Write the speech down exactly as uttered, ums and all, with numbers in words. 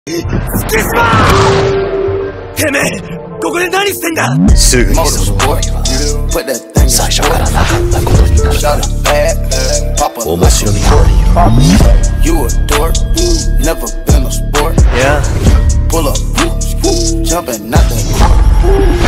月島てめえここで何してんだ。 すぐにその思いは最初からなかったことになるから面白みがあるよ。 You a dork, never been a sport. Yeah. Pull up, jumping out the